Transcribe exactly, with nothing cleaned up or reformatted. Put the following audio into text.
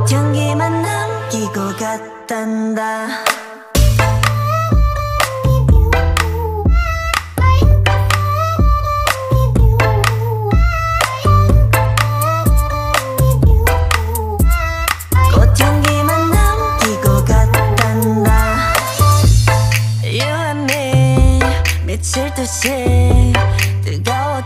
꽃향기만 남기고 갔단다. 꽃향기만 남기고 갔단다. You and me 미칠 듯이